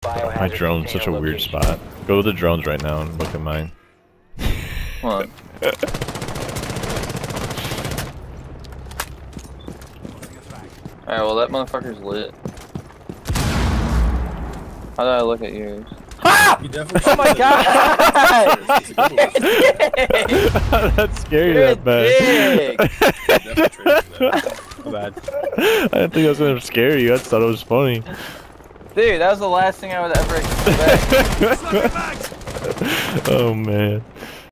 My drone's such a weird spot. Go to the drones right now and look at mine. Come on. Alright, well that motherfucker's lit. How do I look at yours? Ah! Oh my god! That's scary, You're that bad. Bad. I didn't think I was gonna scare you, I just thought it was funny. Dude, that was the last thing I would ever expect. Oh man.